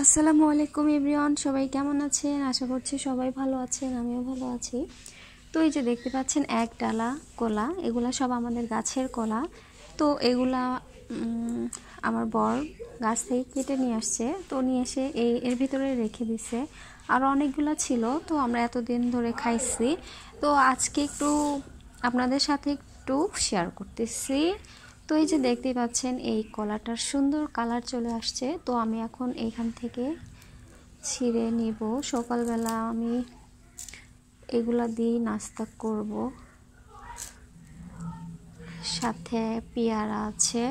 আসসালামু আলাইকুম এভরিওয়ান, সবাই কেমন আছেন? আশা করছি সবাই ভালো আছেন, আমিও ভালো আছি। তো এই যে দেখতে পাচ্ছেন এক ডালা কলা, এগুলা সব আমাদের গাছের কলা। তো এগুলা আমার বর গাছ থেকে কেটে নিয়ে আসছে, তো নিয়ে এসে এর ভিতরে রেখে দিছে। আরও অনেকগুলা ছিল, তো আমরা এতদিন ধরে খাইছি। তো আজকে একটু আপনাদের সাথে একটু শেয়ার করতেছি। তো এই যে দেখতেই পাচ্ছেন এই কলাটার সুন্দর কালার চলে আসছে। তো আমি এখন এইখান থেকে ছিঁড়ে নিব। সকালবেলা আমি এগুলা দিয়ে নাস্তা করব, সাথে পেয়ারা আছে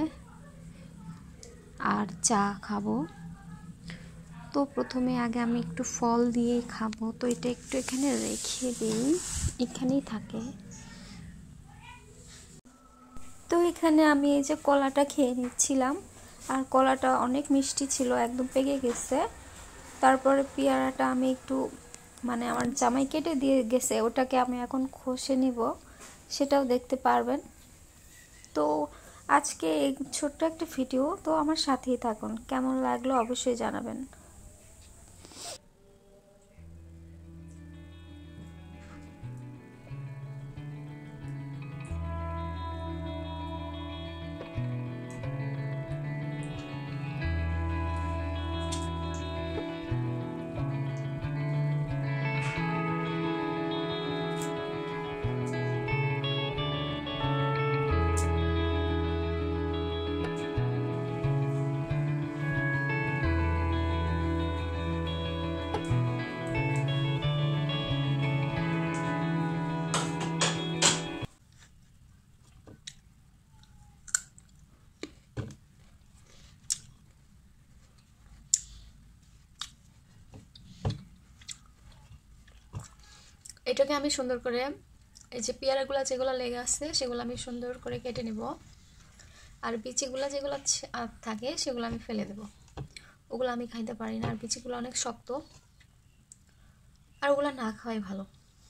আর চা খাবো। তো প্রথমে আগে আমি একটু ফল দিয়েই খাবো, তো এটা একটু এখানে রেখে দিই, এখানেই থাকে। তো এখানে আমি এই যে কলাটা খেয়ে নিচ্ছিলাম, আর কলাটা অনেক মিষ্টি ছিল, একদম পেকে গেছে। তারপরে পেয়ারাটা আমি একটু আমার জামাই কেটে দিয়ে গেছে, ওটাকে আমি এখন খসে নিব, সেটাও দেখতে পারবেন। তো আজকে এই ছোট্ট একটা ভিডিও, তো আমার সাথেই থাকুন, কেমন লাগলো অবশ্যই জানাবেন। এটাকে আমি সুন্দর করে, এই যে পেয়ারাগুলো যেগুলো লেগে আছে সেগুলো আমি সুন্দর করে কেটে নেব, আর বিচিগুলো যেগুলো থাকে সেগুলো আমি ফেলে দেব। ওগুলো আমি খাইতে পারি না, আর বিচিগুলো অনেক শক্ত, আর ওগুলো না খাওয়াই ভালো।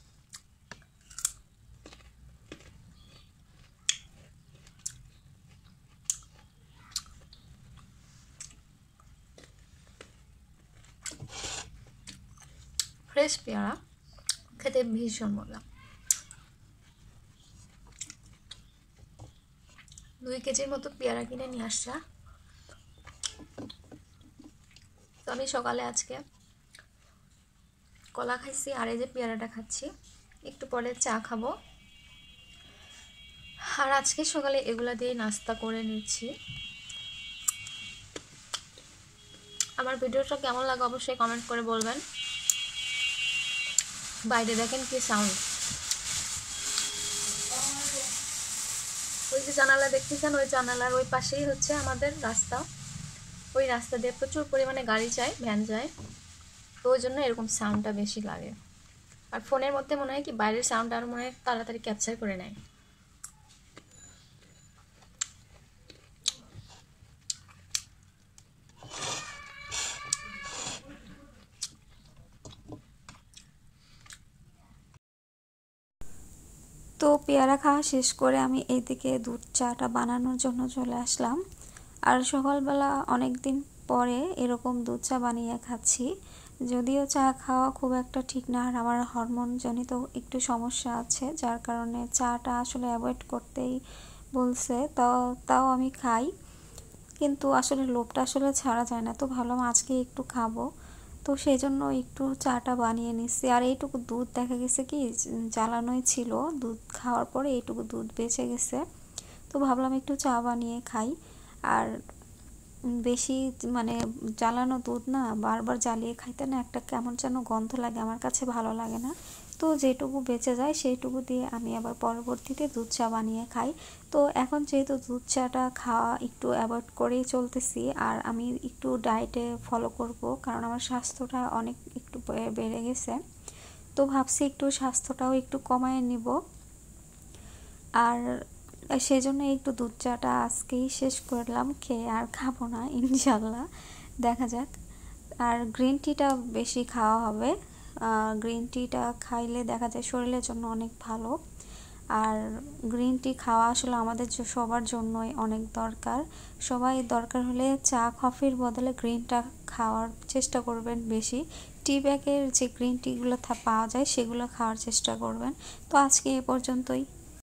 ফ্রেশ পেয়ারা খেতে ভীষণ মজা। 2 কেজির মতো পেয়ারা কিনে নিয়ে আসছে। তো আমি সকালে আজকে কলা খাইছি, আর এই যে পেয়ারাটা খাচ্ছি, একটু পরে চা খাবো। আর আজকে সকালে এগুলা দিয়ে নাস্তা করে নিচ্ছি। আমার ভিডিওটা কেমন লাগে অবশ্যই কমেন্ট করে বলবেন। বাইরে দেখেন কি সাউন্ড, ওই যে জানালা দেখতেছেন, ওই জানালার ওই পাশেই হচ্ছে আমাদের রাস্তা। ওই রাস্তা দিয়ে প্রচুর পরিমাণে গাড়ি যায়, ভ্যান যায়, তো ওই জন্য এরকম সাউন্ডটা বেশি লাগে। আর ফোনের মধ্যে মনে হয় কি বাইরের সাউন্ড আরো মনে হয় তাড়াতাড়ি ক্যাপচার করে নেয়। তো পেয়ারা খাওয়া শেষ করে আমি এইদিকে দুধ চাটা বানানোর জন্য চলে আসলাম। আর সকালবেলা অনেক দিন পরে এরকম দুধ চা বানিয়ে খাচ্ছি। যদিও চা খাওয়া খুব একটা ঠিক না, আর আমার হরমোনজনিত একটু সমস্যা আছে, যার কারণে চাটা আসলে অ্যাভয়েড করতেই বলছে। তাও আমি খাই, কিন্তু আসলে লোভটা আসলে ছাড়া যায় না। তো ভাবলাম আজকে একটু খাবো, তো সেই জন্য একটু চাটা বানিয়ে নিচ্ছি। আর এইটুকু দুধ দেখা গেছে কি জ্বালানোই ছিল, দুধ খাওয়ার পরে এইটুকু দুধ বেঁচে গেছে, তো ভাবলাম একটু চা বানিয়ে খাই। আর বেশি জ্বালানো দুধ না, বারবার জ্বালিয়ে খাইতে না একটা কেমন যেন গন্ধ লাগে, আমার কাছে ভালো লাগে না। তো যেটুকু বেঁচে যায় সেইটুকু দিয়ে আমি আবার পরবর্তীতে দুধ চা বানিয়ে খাই। তো এখন যেহেতু দুধ চাটা খাওয়া একটু অ্যাভয়েড করেই চলতেছি, আর আমি একটু ডায়েটে ফলো করব, কারণ আমার স্বাস্থ্যটা অনেক একটু বেড়ে গেছে। তো ভাবছি একটু স্বাস্থ্যটাও একটু কমায় নিব, আর সেই জন্য একটু দুধ চাটা আজকেই শেষ করলাম, খেয়ে আর খাবো না ইনশাল্লাহ, দেখা যাক। আর গ্রিন টিটা বেশি খাওয়া হবে, গ্রিন টিটা খাইলে দেখা যায় শরীরের জন্য অনেক ভালো। আর গ্রিন টি খাওয়া আসলে আমাদের সবার জন্যই অনেক দরকার। সবাই দরকার হলে চা কফির বদলে গ্রিনটা খাওয়ার চেষ্টা করবেন বেশি। টি ব্যাগের যে গ্রিন টিগুলো পাওয়া যায় সেগুলো খাওয়ার চেষ্টা করবেন। তো আজকে এ পর্যন্তই।